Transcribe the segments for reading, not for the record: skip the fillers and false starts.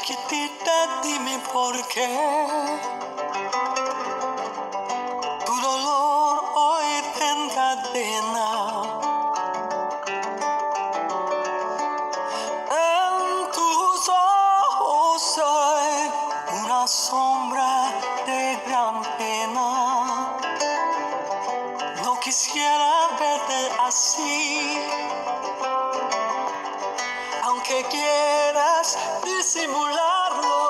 Chiquitita, dime por qué tu dolor hoy te encadena. En tus ojos hay una sombra de gran pena. No quisiera verte así, aunque quieras disimularlo.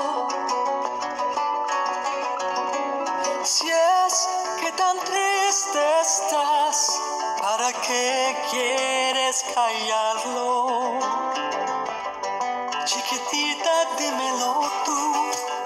Si es que tan triste estás, ¿para qué quieres callarlo? Chiquitita, dímelo tú.